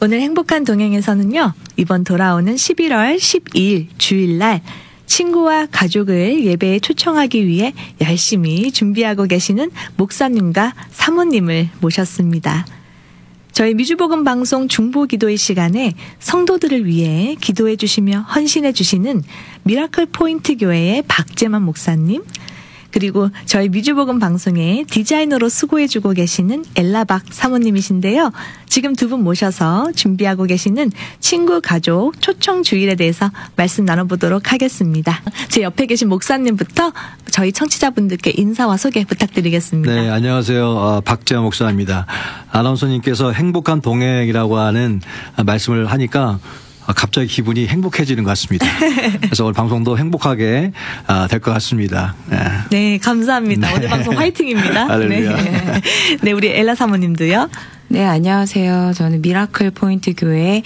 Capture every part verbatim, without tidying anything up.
오늘 행복한 동행에서는요, 이번 돌아오는 십일월 십이일 주일날 친구와 가족을 예배에 초청하기 위해 열심히 준비하고 계시는 목사님과 사모님을 모셨습니다. 저희 미주복음 방송 중보기도의 시간에 성도들을 위해 기도해 주시며 헌신해 주시는 미라클 포인트 교회의 박재만 목사님, 그리고 저희 미주복음 방송의 디자이너로 수고해주고 계시는 엘라박 사모님이신데요. 지금 두 분 모셔서 준비하고 계시는 친구, 가족, 초청 주일에 대해서 말씀 나눠보도록 하겠습니다. 제 옆에 계신 목사님부터 저희 청취자분들께 인사와 소개 부탁드리겠습니다. 네, 안녕하세요. 어, 박재만 목사입니다. 아나운서님께서 행복한 동행이라고 하는 말씀을 하니까 갑자기 기분이 행복해지는 것 같습니다. 그래서 오늘 방송도 행복하게 될 것 같습니다. 네, 네 감사합니다. 네. 오늘 방송 화이팅입니다. 할렐루야. 네. 네, 우리 엘라 사모님도요. 네, 안녕하세요. 저는 미라클 포인트 교회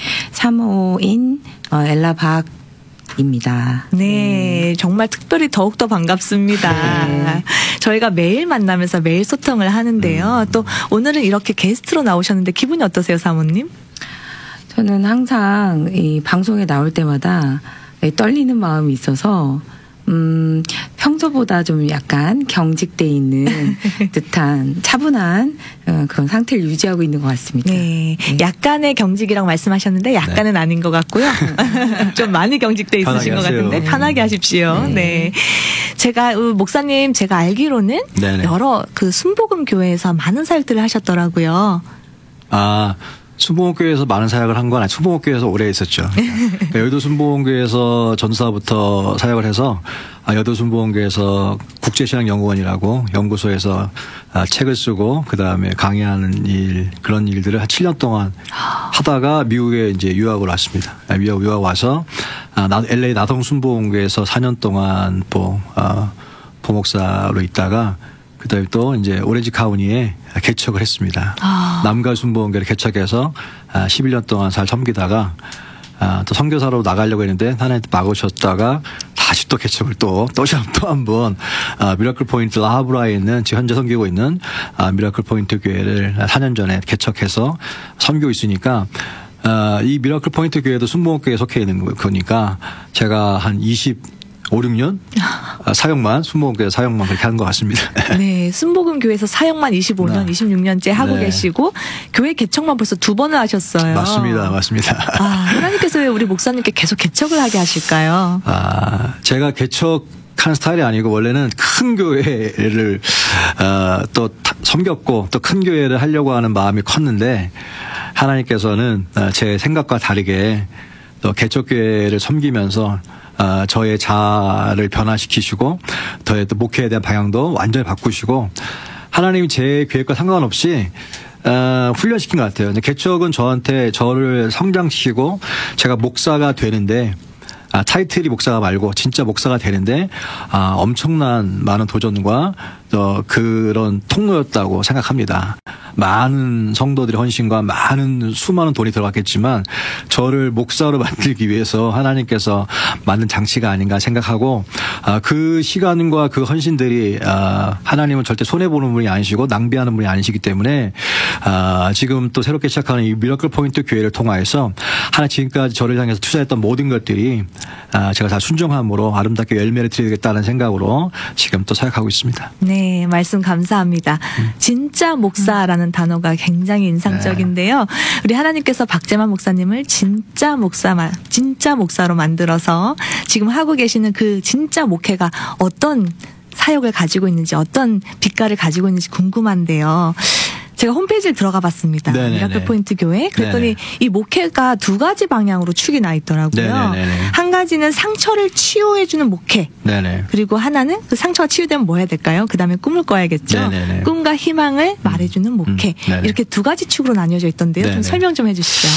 사모인 엘라 박 입니다. 네, 네, 정말 특별히 더욱더 반갑습니다. 네. 저희가 매일 만나면서 매일 소통을 하는데요. 음. 또 오늘은 이렇게 게스트로 나오셨는데 기분이 어떠세요, 사모님? 저는 항상 이 방송에 나올 때마다 떨리는 마음이 있어서 음, 평소보다 좀 약간 경직돼 있는 듯한 차분한 그런 상태를 유지하고 있는 것 같습니다. 네, 네. 약간의 경직이라고 말씀하셨는데 약간은 네. 아닌 것 같고요. 좀 많이 경직돼 있으신 것 같은데 편하게 하십시오. 네. 네. 제가 목사님 제가 알기로는 네네. 여러 그 순복음 교회에서 많은 사역들을 하셨더라고요. 아. 순복음교회에서 많은 사역을 한 건 아니, 순복음교회에서 오래 있었죠. 그러니까 여의도 순복음교회에서 전사부터 사역을 해서 여의도 순복음교회에서 국제신앙연구원이라고 연구소에서 책을 쓰고 그 다음에 강의하는 일 그런 일들을 한 칠 년 동안 하다가 미국에 이제 유학을 왔습니다. 미국 유학 와서 엘에이 나동 순복음교회에서 사 년 동안 보 보목사로 있다가 그다음에 또 이제 오렌지 카운티에 개척을 했습니다. 아. 남가 순복음교회를 개척해서 십일 년 동안 잘 섬기다가 또 선교사로 나가려고 했는데 하나님한테 막으셨다가 다시 또 개척을 또 또 한 번 미라클 포인트 라하브라에 있는 지금 현재 섬기고 있는 미라클 포인트 교회를 사 년 전에 개척해서 섬기고 있으니까 이 미라클 포인트 교회도 순복음교회에 속해 있는 거니까 제가 한 이십 오, 육 년 사역만 순복음교회 사역만 그렇게 하는 것 같습니다. 네, 순복음교회에서 사역만 이십오 년, 네. 이십육 년째 하고 네. 계시고 교회 개척만 벌써 두 번을 하셨어요. 맞습니다, 맞습니다. 아, 하나님께서 왜 우리 목사님께 계속 개척을 하게 하실까요? 아, 제가 개척하는 스타일이 아니고 원래는 큰 교회를 어, 또 섬겼고 또 큰 교회를 하려고 하는 마음이 컸는데 하나님께서는 제 생각과 다르게 또 개척교회를 섬기면서 어, 저의 자아를 변화시키시고 저의 또 목회에 대한 방향도 완전히 바꾸시고 하나님이 제 계획과 상관없이 어, 훈련시킨 것 같아요. 근데 개척은 저한테 저를 성장시키고 제가 목사가 되는데 아, 타이틀이 목사가 말고 진짜 목사가 되는데 아, 엄청난 많은 도전과 또 그런 통로였다고 생각합니다. 많은 성도들의 헌신과 많은 수많은 돈이 들어갔겠지만 저를 목사로 만들기 위해서 하나님께서 만든 장치가 아닌가 생각하고 아, 그 시간과 그 헌신들이 아, 하나님은 절대 손해보는 분이 아니시고 낭비하는 분이 아니시기 때문에 아, 지금 또 새롭게 시작하는 이 미라클 포인트 교회를 통하여서 하나 지금까지 저를 향해서 투자했던 모든 것들이 아, 제가 다 순종함으로 아름답게 열매를 드리겠다는 생각으로 지금 또 사역하고 있습니다. 네, 말씀 감사합니다. 음. 진짜 목사라는 음. 단어가 굉장히 인상적인데요. 네. 우리 하나님께서 박재만 목사님을 진짜 목사, 진짜 목사로 만들어서 지금 하고 계시는 그 진짜 목회가 어떤 사역을 가지고 있는지 어떤 빛깔을 가지고 있는지 궁금한데요. 제가 홈페이지를 들어가 봤습니다. 미라클 포인트 교회. 그랬더니 네네. 이 목회가 두 가지 방향으로 축이 나 있더라고요. 네네네. 한 가지는 상처를 치유해주는 목회. 네네. 그리고 하나는 그 상처가 치유되면 뭐 해야 될까요? 그 다음에 꿈을 꿔야겠죠. 네네네. 꿈과 희망을 음. 말해주는 목회. 음. 이렇게 두 가지 축으로 나뉘어져 있던데요. 네네. 좀 설명 좀 해주시죠.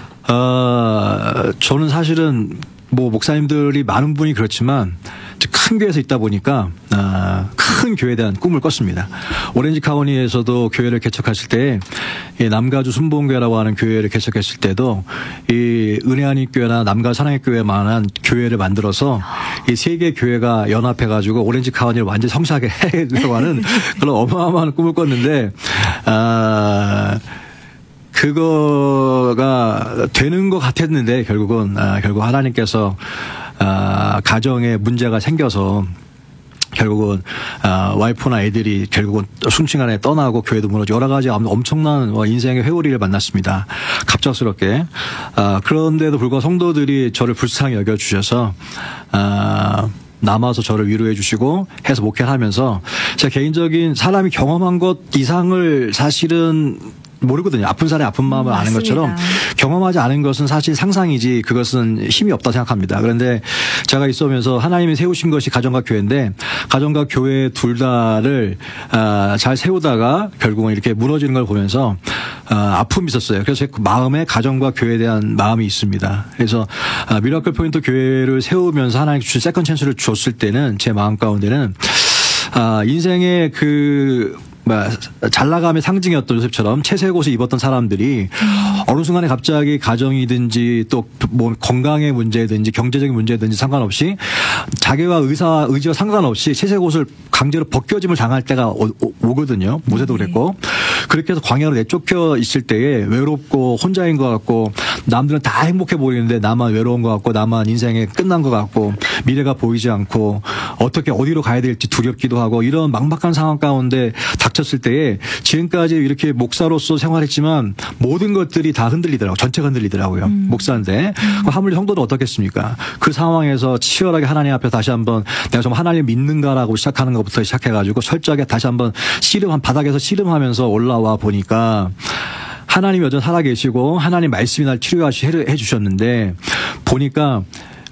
어, 저는 사실은 뭐 목사님들이 많은 분이 그렇지만 큰 교회에서 있다 보니까 아, 큰 교회에 대한 꿈을 꿨습니다. 오렌지 카운티에서도 교회를 개척하실 때 이 남가주 순복음교회라고 하는 교회를 개척했을 때도 이 은혜한입교회나 남가 사랑의교회만한 교회를 만들어서 이 세 개 교회가 연합해가지고 오렌지 카운티를 완전히 성사하게 해려고 하는 그런 어마어마한 꿈을 꿨는데 아, 그거가 되는 것 같았는데 결국은 아, 결국 하나님께서 아, 가정에 문제가 생겨서 결국은 아, 와이프나 애들이 결국은 순식간에 떠나고 교회도 무너지고 여러 가지 엄청난 인생의 회오리를 만났습니다. 갑작스럽게. 아, 그런데도 불구하고 성도들이 저를 불쌍히 여겨주셔서 아, 남아서 저를 위로해 주시고 해서 목회를 하면서 제 개인적인 사람이 경험한 것 이상을 사실은 모르거든요. 아픈 사람의 아픈 마음을 음, 아는 것처럼 경험하지 않은 것은 사실 상상이지 그것은 힘이 없다 생각합니다. 그런데 제가 있으면서 하나님이 세우신 것이 가정과 교회인데 가정과 교회 둘 다를 잘 세우다가 결국은 이렇게 무너지는 걸 보면서 아픔이 있었어요. 그래서 그 마음에 가정과 교회에 대한 마음이 있습니다. 그래서 미라클 포인트 교회를 세우면서 하나님 주신 세컨 찬스를 줬을 때는 제 마음 가운데는 인생의 그 잘 나감의 상징이었던 요셉처럼 채색 옷을 입었던 사람들이 음. 어느 순간에 갑자기 가정이든지 또 뭐 건강의 문제든지 경제적인 문제든지 상관없이 자기와 의사 의지와 상관없이 채색 옷을 강제로 벗겨짐을 당할 때가 오, 오, 오거든요. 모세도 그랬고 그렇게 해서 광야로 내쫓겨 있을 때에 외롭고 혼자인 것 같고 남들은 다 행복해 보이는데 나만 외로운 것 같고 나만 인생에 끝난 것 같고 미래가 보이지 않고 어떻게 어디로 가야 될지 두렵기도 하고 이런 막막한 상황 가운데 닥쳤을 때에 지금까지 이렇게 목사로서 생활했지만 모든 것들이 다 흔들리더라고요. 전체가 흔들리더라고요. 음. 목사인데 음. 하물며 성도는 어떻겠습니까? 그 상황에서 치열하게 하나님 앞에 다시 한번 내가 좀 하나님 믿는가라고 시작하는 것부터 시작해가지고 철저하게 다시 한번 씨름한 바닥에서 씨름하면서 올라와 보니까 하나님이 여전히 살아계시고 하나님 말씀이 날 치료해 주셨는데 보니까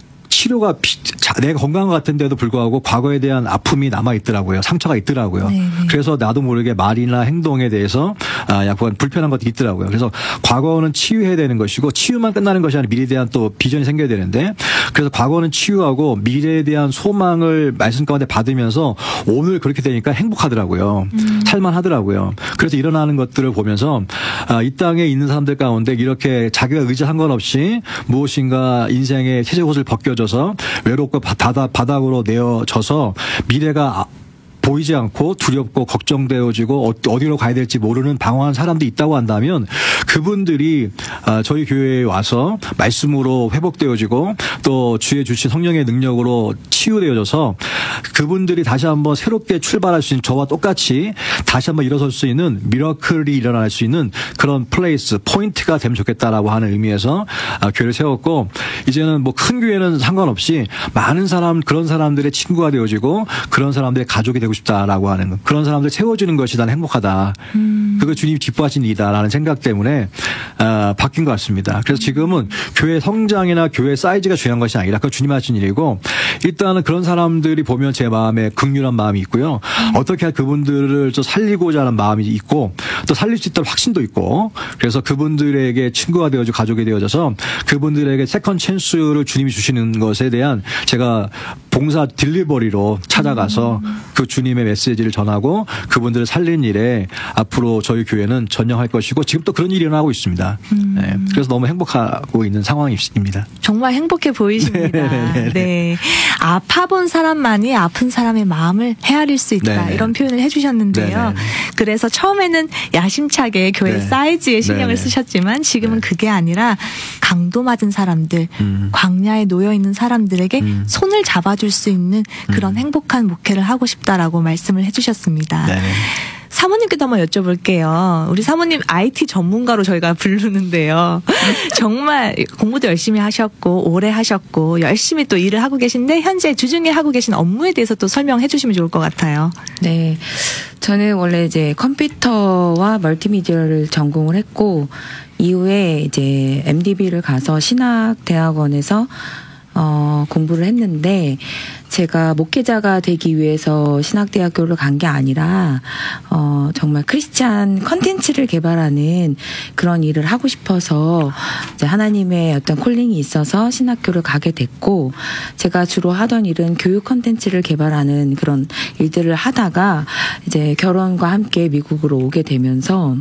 치료가 내가 건강한 것 같은데도 불구하고 과거에 대한 아픔이 남아 있더라고요. 상처가 있더라고요. 네네. 그래서 나도 모르게 말이나 행동에 대해서 약간 불편한 것도 있더라고요. 그래서 과거는 치유해야 되는 것이고 치유만 끝나는 것이 아니라 미래에 대한 또 비전이 생겨야 되는데 그래서 과거는 치유하고 미래에 대한 소망을 말씀 가운데 받으면서 오늘 그렇게 되니까 행복하더라고요. 음. 살만하더라고요. 그래서 일어나는 것들을 보면서 이 땅에 있는 사람들 가운데 이렇게 자기가 의지한 건 없이 무엇인가 인생의 채색 옷을 벗겨져서 외롭고 바닥, 바닥으로 내어져서 미래가 보이지 않고 두렵고 걱정되어지고 어디로 가야 될지 모르는 방황한 사람도 있다고 한다면 그분들이 저희 교회에 와서 말씀으로 회복되어지고 또 주의 주신 성령의 능력으로 치유되어져서 그분들이 다시 한번 새롭게 출발할 수 있는 저와 똑같이 다시 한번 일어설 수 있는 미러클이 일어날 수 있는 그런 플레이스, 포인트가 되면 좋겠다라고 하는 의미에서 교회를 세웠고 이제는 뭐 큰 교회는 상관없이 많은 사람, 그런 사람들의 친구가 되어지고 그런 사람들의 가족이 되고 싶다라고 하는 그런 사람들 세워주는 것이 난 행복하다. 음. 그거 주님이 기뻐하신 일이다라는 생각 때문에 어, 바뀐 것 같습니다. 그래서 지금은 교회 성장이나 교회 사이즈가 중요한 것이 아니라 그 주님 하신 일이고 일단은 그런 사람들이 보면 제 마음에 긍휼한 마음이 있고요. 음. 어떻게 할 그분들을 좀 살리고자 하는 마음이 있고 또 살릴 수 있다는 확신도 있고 그래서 그분들에게 친구가 되어져 가족이 되어져서 그분들에게 세컨 찬스를 주님이 주시는 것에 대한 제가 봉사 딜리버리로 찾아가서 음. 그 주님의 메시지를 전하고 그분들을 살린 일에 앞으로 저희 교회는 전념할 것이고 지금 또 그런 일이 일어나고 있습니다. 음. 네. 그래서 너무 행복하고 있는 상황입니다. 정말 행복해 보이십니다. 네. 아파본 사람만이 아픈 사람의 마음을 헤아릴 수 있다. 네네. 이런 표현을 해주셨는데요. 네네. 그래서 처음에는 야심차게 교회 네. 사이즈에 신경을 네네. 쓰셨지만 지금은 네. 그게 아니라 강도 맞은 사람들, 음. 광야에 놓여 있는 사람들에게 음. 손을 잡아줄 수 있는 그런 음. 행복한 목회를 하고 싶다라고 말씀을 해주셨습니다. 네네. 사모님께도 한번 여쭤볼게요. 우리 사모님 아이티 전문가로 저희가 부르는데요. 정말 공부도 열심히 하셨고 오래 하셨고 열심히 또 일을 하고 계신데 현재 주중에 하고 계신 업무에 대해서 또 설명해 주시면 좋을 것 같아요. 네. 저는 원래 이제 컴퓨터와 멀티미디어를 전공을 했고 이후에 이제 엠디비를 가서 신학대학원에서 어, 공부를 했는데 제가 목회자가 되기 위해서 신학대학교를 간 게 아니라 어, 정말 크리스찬 컨텐츠를 개발하는 그런 일을 하고 싶어서 이제 하나님의 어떤 콜링이 있어서 신학교를 가게 됐고 제가 주로 하던 일은 교육 컨텐츠를 개발하는 그런 일들을 하다가 이제 결혼과 함께 미국으로 오게 되면서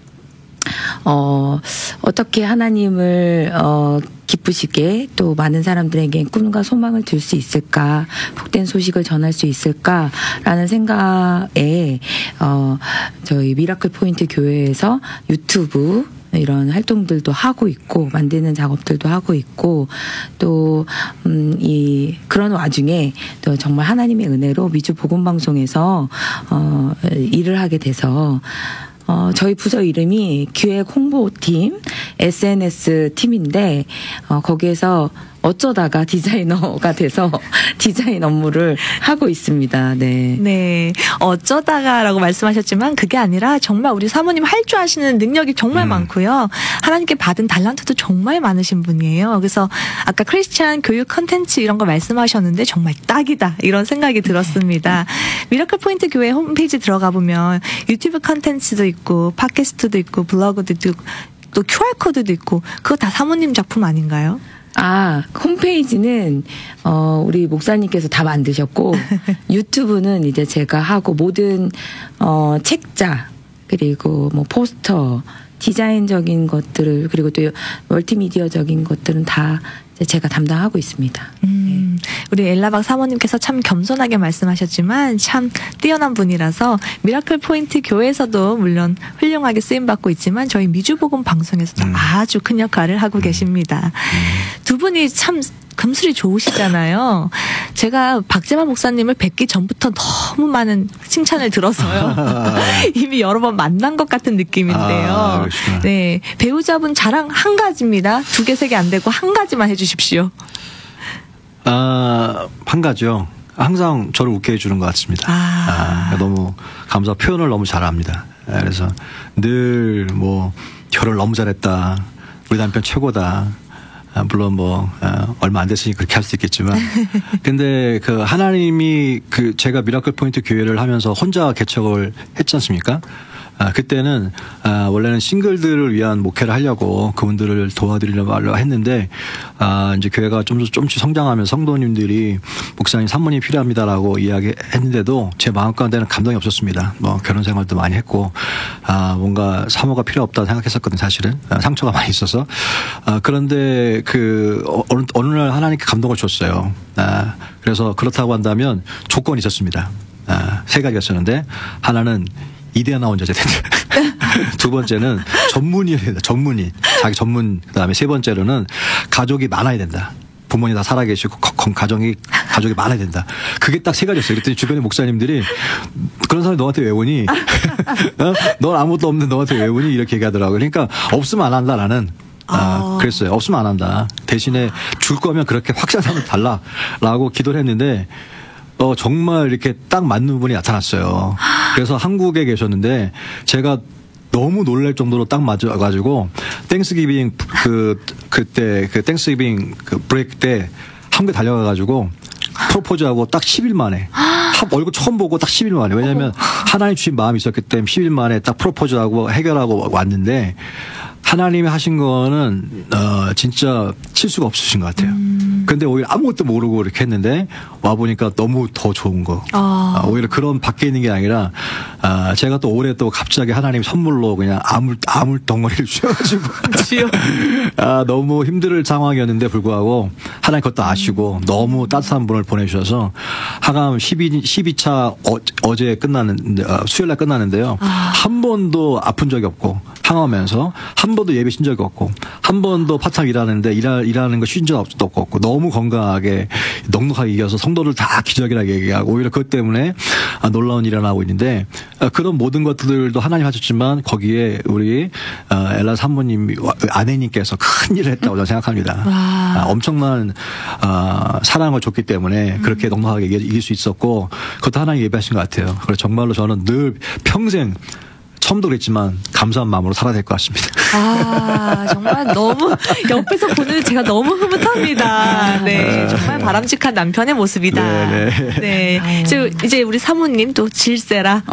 어, 어떻게 하나님을, 어, 기쁘시게 또 많은 사람들에게 꿈과 소망을 줄 수 있을까, 복된 소식을 전할 수 있을까라는 생각에, 어, 저희 미라클 포인트 교회에서 유튜브, 이런 활동들도 하고 있고 만드는 작업들도 하고 있고 또 음, 이 그런 와중에 또 정말 하나님의 은혜로 미주 복음 방송에서 어, 일을 하게 돼서 어, 저희 부서 이름이 기획 홍보팀 에스엔에스 팀인데 어, 거기에서 어쩌다가 디자이너가 돼서 디자인 업무를 하고 있습니다. 네. 네. 어쩌다가라고 말씀하셨지만 그게 아니라 정말 우리 사모님 할 줄 아시는 능력이 정말 음. 많고요. 하나님께 받은 달란트도 정말 많으신 분이에요. 그래서 아까 크리스찬 교육 컨텐츠 이런 거 말씀하셨는데 정말 딱이다 이런 생각이 들었습니다. 미라클 포인트 교회 홈페이지 들어가 보면 유튜브 컨텐츠도 있고 팟캐스트도 있고 블로그도 있고 또 큐알코드도 있고 그거 다 사모님 작품 아닌가요? 아, 홈페이지는, 어, 우리 목사님께서 다 만드셨고, 유튜브는 이제 제가 하고, 모든, 어, 책자, 그리고 뭐 포스터, 디자인적인 것들을, 그리고 또 멀티미디어적인 것들은 다 제가 담당하고 있습니다. 음, 우리 엘라박 사모님께서 참 겸손하게 말씀하셨지만 참 뛰어난 분이라서 미라클 포인트 교회에서도 물론 훌륭하게 쓰임받고 있지만 저희 미주복음 방송에서도 음. 아주 큰 역할을 하고 음. 계십니다. 음. 두 분이 참 금슬이 좋으시잖아요. 제가 박재만 목사님을 뵙기 전부터 너무 많은 칭찬을 들어서요. 이미 여러 번 만난 것 같은 느낌인데요. 아, 네, 배우자분 자랑 한 가지입니다. 두 개, 세 개 안 되고 한 가지만 해주십시오. 아, 한 가지요. 항상 저를 웃게 해주는 것 같습니다. 아. 아, 너무 감사 표현을 너무 잘합니다. 그래서 늘 뭐 결혼 너무 잘했다. 우리 남편 최고다. 아, 물론 뭐 어, 얼마 안 됐으니 그렇게 할 수 있겠지만 근데 그 하나님이 그 제가 미라클 포인트 교회를 하면서 혼자 개척을 했지 않습니까? 아, 그때는 아, 원래는 싱글들을 위한 목회를 하려고 그분들을 도와드리려고 했는데 아, 이제 교회가 좀 조금씩 성장하면서 성도님들이 목사님 산문이 필요합니다라고 이야기했는데도 제 마음 가운데는 감동이 없었습니다. 뭐 결혼 생활도 많이 했고 아, 뭔가 사모가 필요 없다 생각했었거든요. 사실은 아, 상처가 많이 있어서 아, 그런데 그 어느, 어느 날 하나님께 감동을 줬어요. 아, 그래서 그렇다고 한다면 조건이 있었습니다. 아, 세 가지였었는데 하나는 이대 하나 혼자제 된다. 두 번째는 전문의여야 된다. 전문의. 자기 전문. 그다음에 세 번째로는 가족이 많아야 된다. 부모님 다 살아계시고 가정이 가족이 많아야 된다. 그게 딱 세 가지였어요. 그랬더니 주변에 목사님들이 그런 사람이 너한테 왜 오니? 어? 넌 아무것도 없는 너한테 왜 오니? 이렇게 얘기하더라고요. 그러니까 없으면 안 한다 나는. 아, 아, 그랬어요. 없으면 안 한다. 대신에 줄 거면 그렇게 확실하면 달라라고 기도를 했는데 어, 정말 이렇게 딱 맞는 분이 나타났어요. 그래서 한국에 계셨는데 제가 너무 놀랄 정도로 딱 맞아가지고 땡스기빙 그 그때 그 땡스기빙 그 브레이크 때 한국에 달려가가지고 프로포즈하고 딱 십 일 만에 얼굴 처음 보고 딱 십 일 만에 왜냐하면 하나님 주신 마음이 있었기 때문에 십 일 만에 딱 프로포즈하고 해결하고 왔는데 하나님이 하신 거는 어 진짜 칠 수가 없으신 것 같아요. 음. 근데 오히려 아무것도 모르고 이렇게 했는데 와 보니까 너무 더 좋은 거. 아. 아, 오히려 그런 밖에 있는 게 아니라 아, 제가 또 올해 또 갑자기 하나님 선물로 그냥 아물 아물 덩어리를 주셔가지고 아, 너무 힘들 상황이었는데 불구하고 하나님 그것도 아시고 음. 너무 따뜻한 분을 보내주셔서 하감 십이 차 어, 어제 끝났는데 어, 수요일 날 끝났는데요. 아. 한 번도 아픈 적이 없고 항하면서 한 번도 예배 쉰 적이 없고 한 번도 파타임 일하는데 일하, 일하는 거 쉰 적 없고 너무 건강하게 넉넉하게 이겨서 성도들 다 기적이라고 얘기하고 오히려 그것 때문에 놀라운 일이 일어나고 있는데 그런 모든 것들도 하나님 하셨지만 거기에 우리 엘라 사모님 아내님께서 큰 일을 했다고 저는 생각합니다. 와. 엄청난 사랑을 줬기 때문에 그렇게 넉넉하게 이길 수 있었고 그것도 하나님 예배하신 것 같아요. 그래서 정말로 저는 늘 평생 처음도 그랬지만 감사한 마음으로 살아야 될 것 같습니다. 아, 정말 너무 옆에서 보는 제가 너무 흐뭇합니다. 네, 정말 바람직한 남편의 모습이다. 네, 네. 네. 이제, 이제 우리 사모님 또 질세라.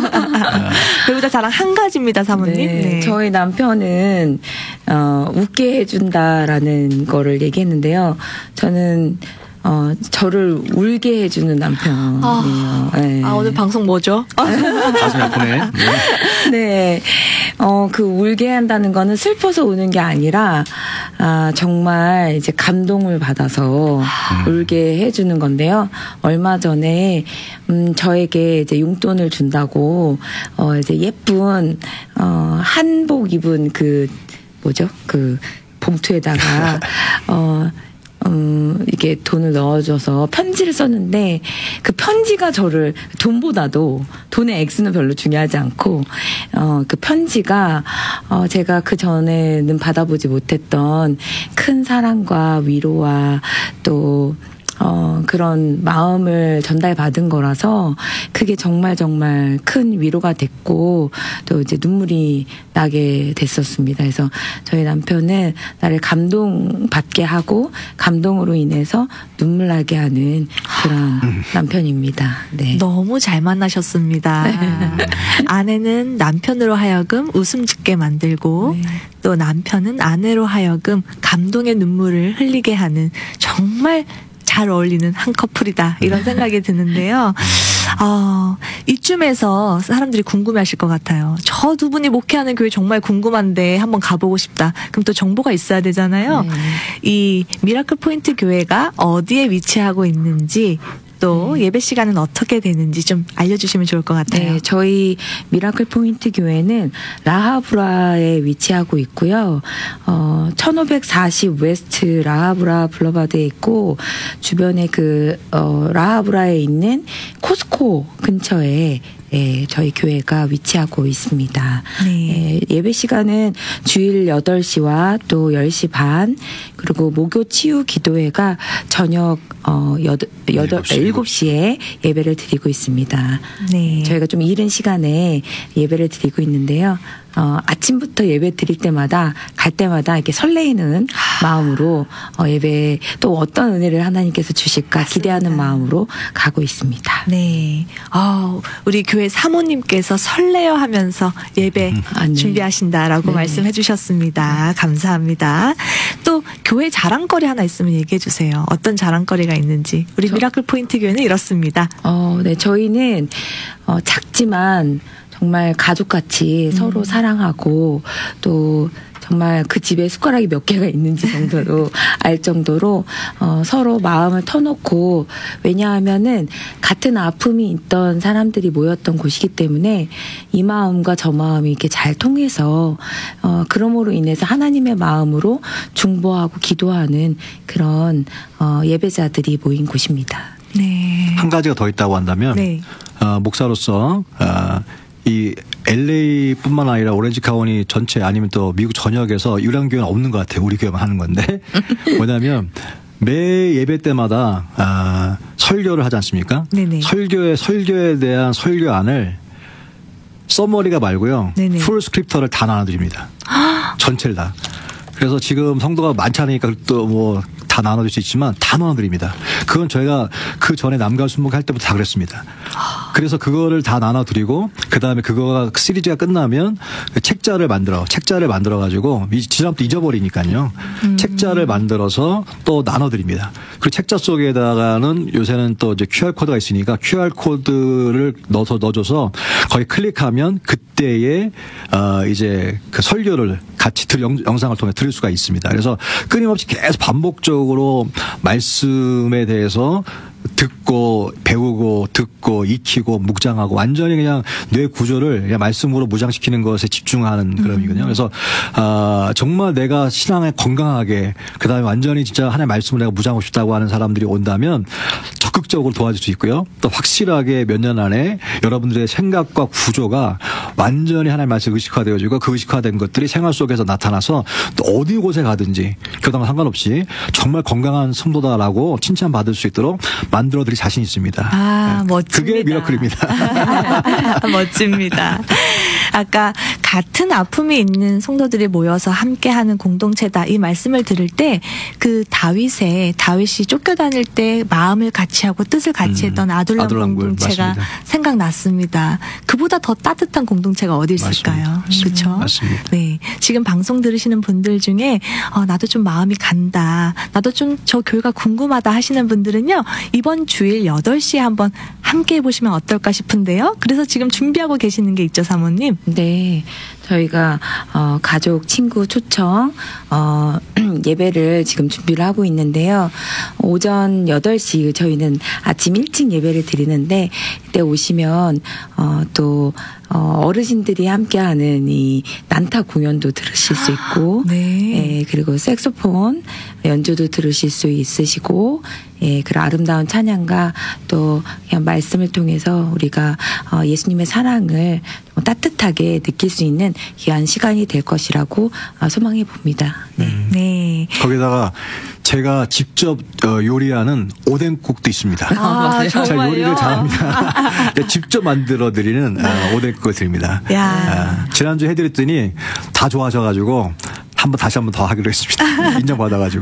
배우자 자랑 한 가지입니다, 사모님. 네, 네. 저희 남편은 어, 웃게 해준다라는 거를 얘기했는데요. 저는 어, 저를 울게 해주는 남편이에요. 아, 네. 아 오늘 방송 뭐죠? 가슴이 아프네. 네. 네. 어, 그 울게 한다는 거는 슬퍼서 우는 게 아니라, 아, 정말 이제 감동을 받아서 음. 울게 해주는 건데요. 얼마 전에, 음, 저에게 이제 용돈을 준다고, 어, 이제 예쁜, 어, 한복 입은 그, 뭐죠? 그 봉투에다가 어. 음, 이게 돈을 넣어줘서 편지를 썼는데 그 편지가 저를 돈보다도 돈의 액수는 별로 중요하지 않고 어, 그 편지가 어, 제가 그 전에는 받아보지 못했던 큰 사랑과 위로와 또 어, 그런 마음을 전달받은 거라서 그게 정말 정말 큰 위로가 됐고 또 이제 눈물이 나게 됐었습니다. 그래서 저희 남편은 나를 감동받게 하고 감동으로 인해서 눈물 나게 하는 그런 남편입니다. 네. 너무 잘 만나셨습니다. 아내는 남편으로 하여금 웃음 짓게 만들고 네. 또 남편은 아내로 하여금 감동의 눈물을 흘리게 하는 정말 잘 어울리는 한 커플이다 이런 생각이 드는데요. 어, 이쯤에서 사람들이 궁금해하실 것 같아요. 저 두 분이 목회하는 교회 정말 궁금한데 한번 가보고 싶다. 그럼 또 정보가 있어야 되잖아요. 네. 이 미라클 포인트 교회가 어디에 위치하고 있는지 또 네. 예배 시간은 어떻게 되는지 좀 알려주시면 좋을 것 같아요. 네, 저희 미라클 포인트 교회는 라하브라에 위치하고 있고요. 어, 천오백사십 웨스트 라하브라 블러바드에 있고 주변에 그 어, 라하브라에 있는 코스코 근처에 예, 저희 교회가 위치하고 있습니다. 네. 예, 예배 시간은 주일 여덟 시와 또 열 시 반 그리고 목요 치유 기도회가 저녁 어, 여덟, 여덟, 일곱 시에 예배를 드리고 있습니다. 네. 저희가 좀 이른 시간에 예배를 드리고 있는데요. 어, 아침부터 예배 드릴 때마다 갈 때마다 이렇게 설레이는 마음으로 어, 예배 또 어떤 은혜를 하나님께서 주실까 맞습니다. 기대하는 마음으로 가고 있습니다. 네. 어, 우리 교회 사모님께서 설레어 하면서 예배 아, 네. 준비하신다라고 네. 말씀해 주셨습니다. 감사합니다. 또 교회 자랑거리 하나 있으면 얘기해 주세요. 어떤 자랑거리가 있는지. 우리 저- 미라클 포인트 교회는 이렇습니다. 어, 네, 저희는 어, 작지만 정말 가족같이 음. 서로 사랑하고 또 정말 그 집에 숟가락이 몇 개가 있는지 정도로 알 정도로 어, 서로 마음을 터놓고 왜냐하면은 같은 아픔이 있던 사람들이 모였던 곳이기 때문에 이 마음과 저 마음이 이렇게 잘 통해서 어, 그러므로 인해서 하나님의 마음으로 중보하고 기도하는 그런 어, 예배자들이 모인 곳입니다. 네. 한 가지가 더 있다고 한다면 네. 어, 목사로서 어, 이 엘에이뿐만 아니라 오렌지 카운티 전체 아니면 또 미국 전역에서 유랑 교회는 없는 것 같아요. 우리 교회만 하는 건데 뭐냐면 매 예배 때마다 아, 설교를 하지 않습니까? 네네. 설교에 설교에 대한 설교안을 써머리가 말고요. 네네. 풀 스크립터를 다 나눠드립니다. 전체를 다. 그래서 지금 성도가 많지 않으니까 또 뭐 다 나눠줄 수 있지만 다 나눠드립니다. 그건 저희가 그 전에 남가 순복 할 때부터 다 그랬습니다. 그래서 그거를 다 나눠드리고 그 다음에 그거가 시리즈가 끝나면 그 책자를 만들어 책자를 만들어 가지고 지난번부터 잊어버리니까요. 음. 책자를 만들어서 또 나눠드립니다. 그리고 책자 속에다가는 요새는 또 이제 큐알 코드가 있으니까 큐알 코드를 넣어서 넣어줘서 거기 클릭하면 그때의 어 이제 그 설교를 같이 들 영, 영상을 통해 들을 수가 있습니다. 그래서 끊임없이 계속 반복적으로 말씀에 대해서 듣고 배우고 듣고 익히고 묵장하고 완전히 그냥 뇌 구조를 그냥 말씀으로 무장시키는 것에 집중하는 그런이거든요. 그래서 아, 정말 내가 신앙에 건강하게 그다음에 완전히 진짜 하나님의 말씀을 내가 무장하고 싶다고 하는 사람들이 온다면 적극적으로 도와줄 수 있고요. 또 확실하게 몇 년 안에 여러분들의 생각과 구조가 완전히 하나님의 말씀 의식화되어지고 그 의식화된 것들이 생활 속에서 나타나서 또 어디 곳에 가든지 교당과 상관없이 정말 건강한 성도다라고 칭찬받을 수 있도록 만들어드릴 자신 있습니다. 아, 네. 멋집니다. 그게 미라클입니다. 멋집니다. 아까 같은 아픔이 있는 성도들이 모여서 함께하는 공동체다 이 말씀을 들을 때 그 다윗의 다윗이 쫓겨다닐 때 마음을 같이 하고 뜻을 같이 음, 했던 아둘람 아둘람 굴, 공동체가 맞습니다. 생각났습니다. 그보다 더 따뜻한 공동체가 어디 있을까요? 그렇죠? 맞습니다. 네, 지금 방송 들으시는 분들 중에 어, 나도 좀 마음이 간다, 나도 좀 저 교회가 궁금하다 하시는 분들은요 이번 주일 여덟 시에 한번 함께 해보시면 어떨까 싶은데요. 그래서 지금 준비하고 계시는 게 있죠, 사모님? 네, 저희가 어, 가족, 친구 초청 어, 예배를 지금 준비를 하고 있는데요. 오전 여덟 시 저희는 아침 일찍 예배를 드리는데 이때 오시면 어, 또 어, 어르신들이 함께하는 이 난타 공연도 들으실 수 있고, 네. 예, 그리고 색소폰 연주도 들으실 수 있으시고, 예, 그 아름다운 찬양과 또 그냥 말씀을 통해서 우리가 어, 예수님의 사랑을 따뜻하게 느낄 수 있는 귀한 시간이 될 것이라고 어, 소망해 봅니다. 네. 음. 네. 거기다가 제가 직접 어, 요리하는 오뎅국도 있습니다. 아, 제가 정말요? 요리를 잘합니다. 직접 만들어 드리는 어, 오뎅국을 드립니다. 야. 아, 지난주 해드렸더니 다 좋아하셔가지고 한번 다시 한번 더 하기로 했습니다. 인정받아가지고.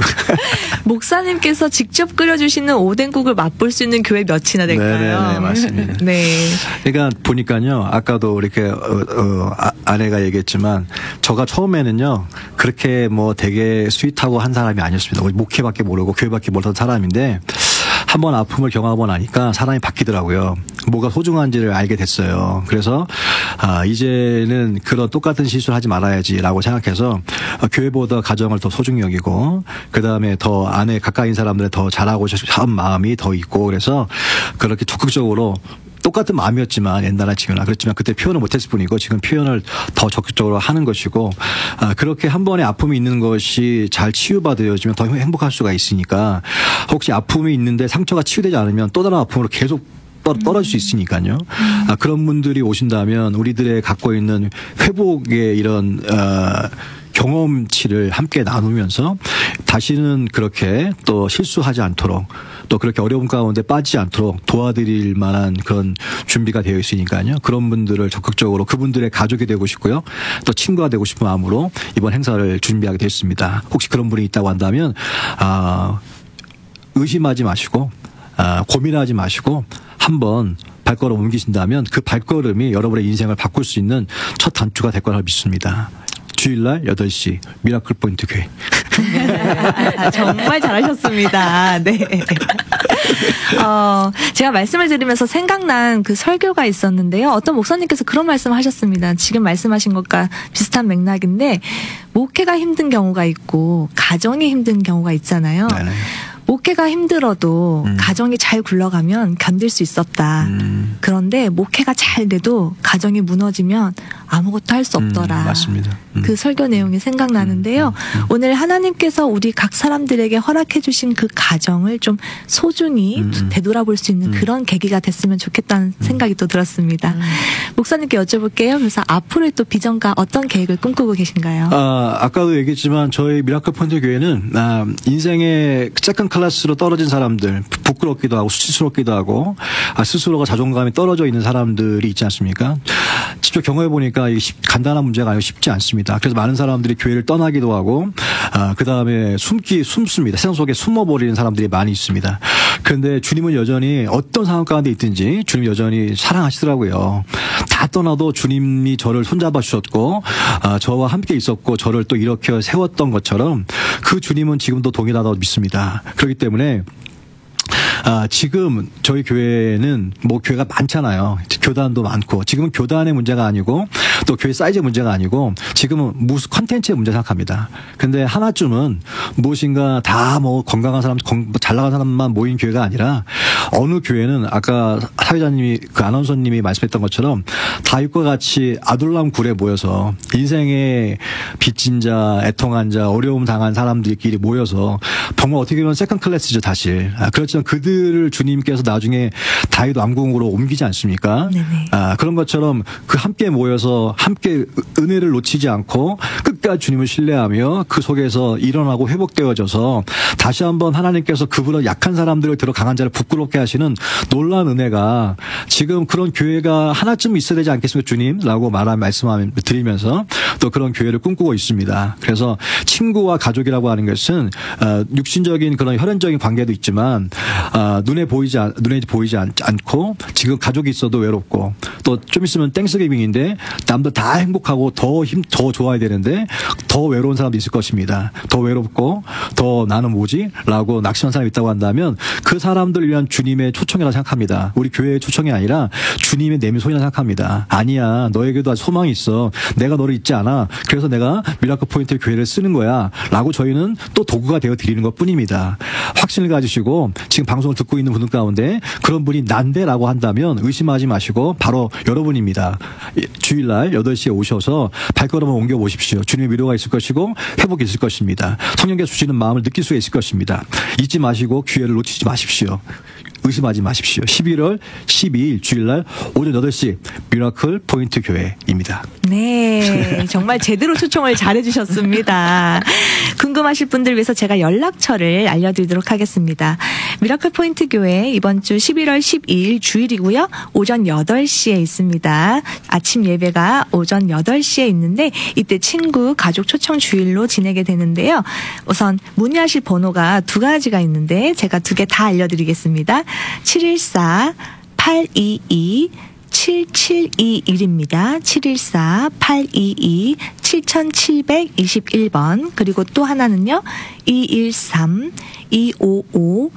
목사님께서 직접 끓여주시는 오뎅국을 맛볼 수 있는 교회 몇이나 될까요? 네네, 맞습니다. 네. 그러니까 보니까요, 아까도 이렇게 어, 어, 아, 아내가 얘기했지만, 저가 처음에는요 그렇게 뭐 되게 스윗하고 한 사람이 아니었습니다. 우리 목회밖에 모르고 교회밖에 모르던 사람인데. 한번 아픔을 경험하고 나니까 사람이 바뀌더라고요. 뭐가 소중한지를 알게 됐어요. 그래서 아, 이제는 그런 똑같은 실수를 하지 말아야지라고 생각해서 교회보다 가정을 더 소중히 여기고 그다음에 더 안에 가까이 있는 사람들을 더 잘하고 싶은 마음이 더 있고 그래서 그렇게 적극적으로 똑같은 마음이었지만 옛날에 지금이나 그렇지만 그때 표현을 못했을 뿐이고 지금 표현을 더 적극적으로 하는 것이고 아, 그렇게 한 번의 아픔이 있는 것이 잘 치유받아야지만 더 행복할 수가 있으니까 혹시 아픔이 있는데 상처가 치유되지 않으면 또 다른 아픔으로 계속 떨어질 수 있으니까요. 아, 그런 분들이 오신다면 우리들의 갖고 있는 회복의 이런 어, 경험치를 함께 나누면서 다시는 그렇게 또 실수하지 않도록 또 그렇게 어려움 가운데 빠지지 않도록 도와드릴 만한 그런 준비가 되어 있으니까요. 그런 분들을 적극적으로 그분들의 가족이 되고 싶고요. 또 친구가 되고 싶은 마음으로 이번 행사를 준비하게 됐습니다. 혹시 그런 분이 있다고 한다면 아, 의심하지 마시고 아, 고민하지 마시고 한번 발걸음 옮기신다면 그 발걸음이 여러분의 인생을 바꿀 수 있는 첫 단추가 될 거라 믿습니다. 주일날 여덟 시 미라클 포인트 교회. 정말 잘하셨습니다. 네. 어, 제가 말씀을 드리면서 생각난 그 설교가 있었는데요. 어떤 목사님께서 그런 말씀을 하셨습니다. 지금 말씀하신 것과 비슷한 맥락인데 목회가 힘든 경우가 있고 가정이 힘든 경우가 있잖아요. 네네. 목회가 힘들어도 음. 가정이 잘 굴러가면 견딜 수 있었다. 음. 그런데 목회가 잘 돼도 가정이 무너지면 아무것도 할 수 없더라. 음, 맞습니다. 음. 그 설교 내용이 생각나는데요. 음, 음, 음. 오늘 하나님께서 우리 각 사람들에게 허락해 주신 그 가정을 좀 소중히 음, 음. 되돌아볼 수 있는 음. 그런 계기가 됐으면 좋겠다는 생각이 또 들었습니다. 음. 목사님께 여쭤볼게요. 그래서 앞으로의 또 비전과 어떤 계획을 꿈꾸고 계신가요? 아, 아까도 얘기했지만 저희 미라클 폰트 교회는 아, 인생의 세컨 클래스로 떨어진 사람들, 부끄럽기도 하고 수치스럽기도 하고 아, 스스로가 자존감이 떨어져 있는 사람들이 있지 않습니까? 직접 경험해 보니까 이게 쉽, 간단한 문제가 아니고 쉽지 않습니다. 그래서 많은 사람들이 교회를 떠나기도 하고 아, 그 다음에 숨기 숨습니다. 세상 속에 숨어버리는 사람들이 많이 있습니다. 그런데 주님은 여전히 어떤 상황 가운데 있든지 주님 여전히 사랑하시더라고요. 다 떠나도 주님이 저를 손잡아 주셨고 아, 저와 함께 있었고 저를 또 이렇게 세웠던 것처럼 그 주님은 지금도 동일하다고 믿습니다. 그렇기 때문에 아, 지금 저희 교회는 뭐 교회가 많잖아요. 교단도 많고 지금은 교단의 문제가 아니고 또 교회 사이즈의 문제가 아니고 지금은 무슨 컨텐츠의 문제 생각합니다. 근데 하나쯤은 무엇인가 다 뭐 건강한 사람, 잘 나간 사람만 모인 교회가 아니라 어느 교회는 아까 사회자님이 그 아나운서님이 말씀했던 것처럼 다윗과 같이 아둘람 굴에 모여서 인생의 빚진 자, 애통한 자, 어려움 당한 사람들끼리 모여서 정말 어떻게 보면 세컨 클래스죠 사실. 아, 그렇지만 그들을 주님께서 나중에 다윗 왕궁으로 옮기지 않습니까? 네네. 아, 그런 것처럼 그 함께 모여서 함께 은혜를 놓치지 않고 끝까지 주님을 신뢰하며 그 속에서 일어나고 회복되어져서 다시 한번 하나님께서 그보다 약한 사람들을 들어 강한 자를 부끄럽게 하시는 놀라운 은혜가 지금 그런 교회가 하나쯤 있어야 되지 않겠습니까 주님? 라고 말한 말씀 드리면서 또 그런 교회를 꿈꾸고 있습니다. 그래서 친구와 가족이라고 하는 것은 육신적인 그런 혈연적인 관계도 있지만 눈에 보이지 않, 눈에 보이지 않, 않고 지금 가족이 있어도 외롭고 또 좀 있으면 땡스기빙인데 남들 다 행복하고 더 힘, 더 좋아야 되는데 더 외로운 사람도 있을 것입니다. 더 외롭고 더 나는 뭐지? 라고 낙심한 사람이 있다고 한다면 그 사람들을 위한 주님 주님의 초청이라고 생각합니다. 우리 교회의 초청이 아니라 주님의 내미소이라고 생각합니다. 아니야, 너에게도 아직 소망이 있어. 내가 너를 잊지 않아. 그래서 내가 미라클 포인트 교회를 쓰는 거야. 라고 저희는 또 도구가 되어 드리는 것 뿐입니다. 확신을 가지시고 지금 방송을 듣고 있는 분들 가운데 그런 분이 난데라고 한다면 의심하지 마시고 바로 여러분입니다. 주일날 여덟 시에 오셔서 발걸음을 옮겨보십시오. 주님의 위로가 있을 것이고 회복이 있을 것입니다. 성령께서 주시는 마음을 느낄 수가 있을 것입니다. 잊지 마시고 기회를 놓치지 마십시오. 의심하지 마십시오. 십일월 십이일 주일날 오전 여덟 시 미라클 포인트 교회입니다. 네, 정말 제대로 초청을 잘해주셨습니다. 궁금하실 분들 위해서 제가 연락처를 알려드리도록 하겠습니다. 미라클 포인트 교회 이번 주 십일월 십이일 주일이고요. 오전 여덟 시에 있습니다. 아침 예배가 오전 여덟 시에 있는데 이때 친구, 가족 초청 주일로 지내게 되는데요. 우선 문의하실 번호가 두 가지가 있는데 제가 두 개 다 알려드리겠습니다. 칠일사 팔이이 칠칠이일입니다. 칠일사 팔이이 칠칠이일 번 그리고 또 하나는요. 이일삼 이오오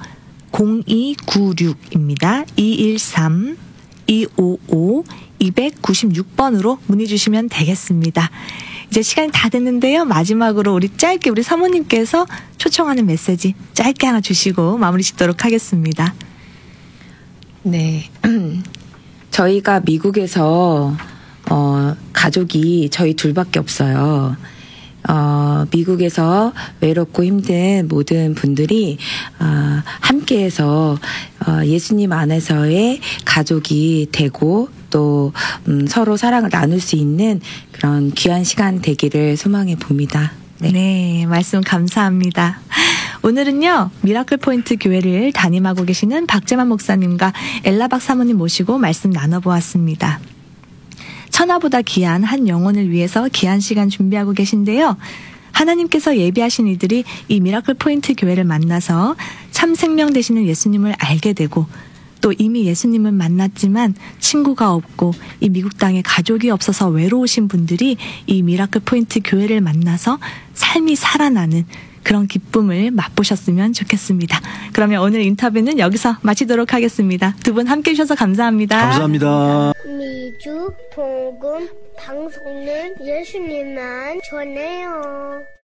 공이구육입니다. 이일삼 이오오 이구육 번으로 문의 주시면 되겠습니다. 이제 시간이 다 됐는데요. 마지막으로 우리 짧게 우리 사모님께서 초청하는 메시지 짧게 하나 주시고 마무리 짓도록 하겠습니다. 네. 저희가 미국에서 어, 가족이 저희 둘밖에 없어요. 어, 미국에서 외롭고 힘든 모든 분들이 어, 함께해서 어, 예수님 안에서의 가족이 되고 또 음, 서로 사랑을 나눌 수 있는 그런 귀한 시간 되기를 소망해 봅니다. 네. 네, 말씀 감사합니다. 오늘은요, 미라클 포인트 교회를 담임하고 계시는 박재만 목사님과 엘라박 사모님 모시고 말씀 나눠보았습니다. 천하보다 귀한 한 영혼을 위해서 귀한 시간 준비하고 계신데요. 하나님께서 예비하신 이들이 이 미라클 포인트 교회를 만나서 참 생명 되시는 예수님을 알게 되고 또 이미 예수님은 만났지만 친구가 없고 이 미국 땅에 가족이 없어서 외로우신 분들이 이 미라클 포인트 교회를 만나서 삶이 살아나는 그런 기쁨을 맛보셨으면 좋겠습니다. 그러면 오늘 인터뷰는 여기서 마치도록 하겠습니다. 두 분 함께해 주셔서 감사합니다. 감사합니다. 미주 복음 방송은 예수님만 전해요.